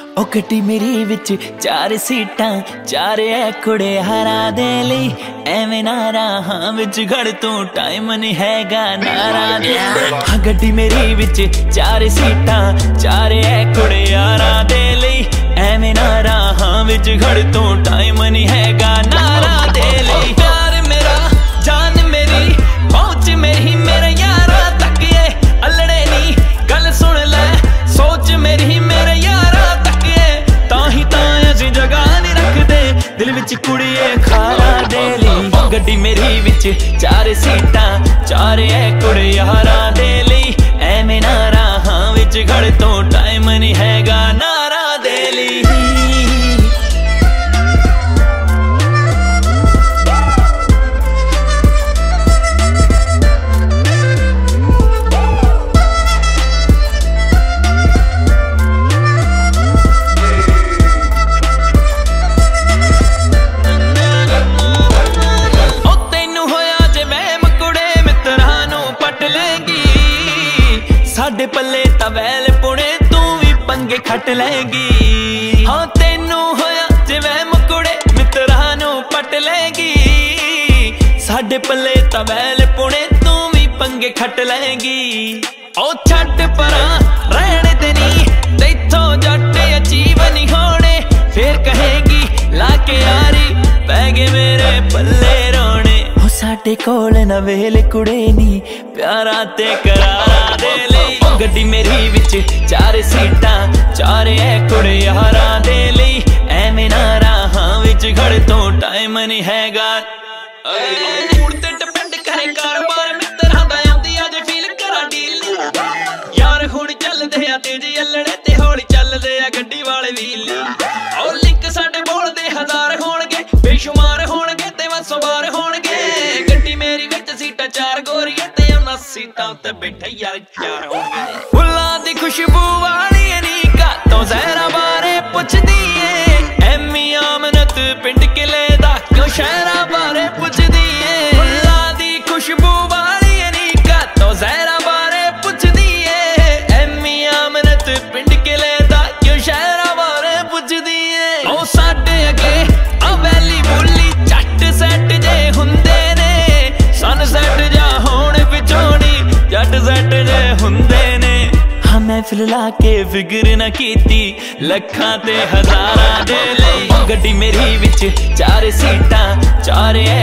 ओ गड्डी मेरी विच 4 सीटां 4 है कुड़े हरा दे लई एवें ना राहां विच घड़ तू टाइम नहीं हैगा नारा दे लई। गड्डी मेरी विच 4 सीटां 4 है कुड़े हरा दे लई एवें ना राहां विच घड़ तू टाइम नहीं हैगा नारा दे लई। प्यार मेरा जान मेरी पहुंच मेरी मेरे यारा तक ये अल्लड़े नी गल सुन ले सोच मेरी मेरे यारा तक ये ताही असीं जगह नहीं रखदे दिल विच कुड़िए खारा दे लई। गड्डी मेरी विच 4 सीटां 4 है कुड़े यारा दे लई एवें ना राहां विच घड़ तो टाइम नहीं हैगा नारा दे लई। साडे पल्ले तवैल पुणे तू भी पंगे खट लेगी। हाँ तेनू होया जिवें मकुड़े मित्रा नू पट लेगी। साडे पल्ले तवैल पुणे तू भी पंगे खट लेगी। ओ छट परां रहने दे नी तैथों जट अचीव नहीं होने फिर कहेगी लाके यारी पै गए मेरे पल्ले रोने। साडे कोल न वेल कुड़े नी प्यारा ते करारा दे लई। गड्डी मेरी विच 4 सीटां 4 है कुड़े यारा दे लई एवें ना राहां विच घड़ तो टाइम नहीं हैगा। मूड ते डिपेंड करे कारोबार मित्तरां दा आंदी अज फील करा डील यार हुण चलदे आ तेज अल्लड़े ते हौली चलदे आ गड्डी वाले व्हील। ओ लिंक साडे बोलदे 1000 होणगे बेशुमार होणगे ते वसवार होणगे। गड्डी मेरी विच सीटां 4 गोरियां ते उन्हां सीटां ते बैठे यार 4 होणगे। फुल्लां दी खुशबू वाली नी घाटों ज़हरा बारे पुछदी ए एमी आमनत पिंड किले दा क्यों शहरा बारे पुछदी ए। फुल्लां दी खुशबू वाली नी घाटों ज़हरा बारे पुछदी ए एमी आमनत पिंड किले दा क्यों शहरा बारे पुछदी ए। ओ साडे अगे आ वैली बुली जट सैट जे हुंदे ने सनसैट जा होण विचोनी जट सैट जे हुंदे ने। हाँ महफिल ला के फिक्र न कीती लखां ते हज़ारां दे लई। गड्डी मेरी विच 4 सीटां 4 है